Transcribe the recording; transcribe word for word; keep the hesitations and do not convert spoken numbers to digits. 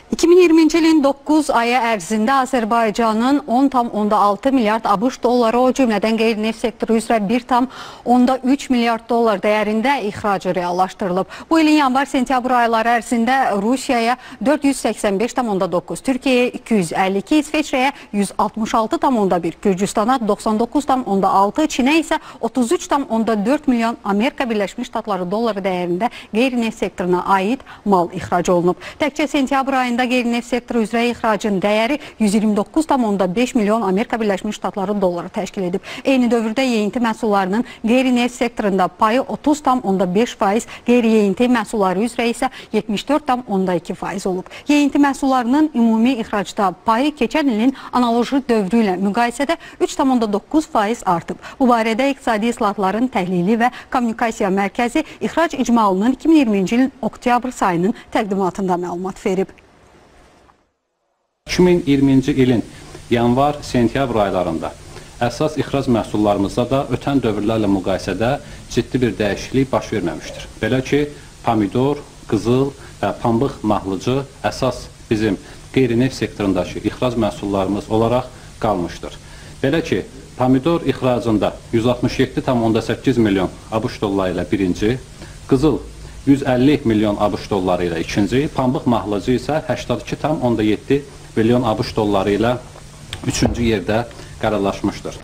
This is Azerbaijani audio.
iki min iyirminci ilin doqquz ayı ərzində Azərbaycanın on tam onda altı milyard ABŞ dolları, o cümlədən qeyri-neft sektoru üzrə bir tam onda üç milyard dollar dəyərində ixracı reallaşdırılıb. Bu ilin yanvar-sentyabr ayları ərzində Rusiyaya dörd yüz səksən beş tam onda doqquz, Türkiyəyə iki yüz əlli iki, İsveçrəyə yüz altmış altı tam onda bir, Gürcüstana doxsan doqquz tam onda altı, Çinə isə otuz üç tam onda dörd milyon Amerika Birləşmiş Ştatları dolları dəyərində qeyri-neft sektoruna aid mal ixrac olunub. Təkcə sentyabr ayında qeyri-neft sektoru üzrə ixracın dəyəri yüz iyirmi doqquz tam onda beş milyon Amerika Birləşmiş Ştatları dolları təşkil edib. Eyni dövrdə yeyinti məhsullarının qeyri-neft sektorunda payı otuz tam onda beş faiz, qeyri-yeyinti məhsulları üzrə isə yetmiş dörd tam onda iki faiz olub. Yeyinti məhsullarının ümumi ixracda payı keçən ilin analoji dövrü ilə müqayisədə üç tam onda doqquz faiz artıb. Bu barədə İqtisadi İslahatların Təhlili və Kommunikasiya Mərkəzi ixrac icmalının iki min iyirminci ilin oktyabr sayının təqdimatında məlumat verib. iki min iyirminci ilin yanvar-sentyabr aylarında əsas ixrac məhsullarımızda da ötən dövrlərlə müqayisədə ciddi bir dəyişiklik baş verməmişdir. Belə ki, pomidor, qızıl və pambıq mahlıcı əsas bizim qeyri-neft sektorundakı ixrac məhsullarımız olaraq qalmışdır. Belə ki, pomidor ixracında yüz altmış yeddi tam onda səkkiz milyon ABŞ dolları ilə birinci, qızıl yüz əlli milyon ABŞ dolları ilə ikinci, pambıq mahlıcı isə səksən iki tam onda yeddi milyon ABŞ dolları ilə üçüncü yerdə qərarlaşmışdır.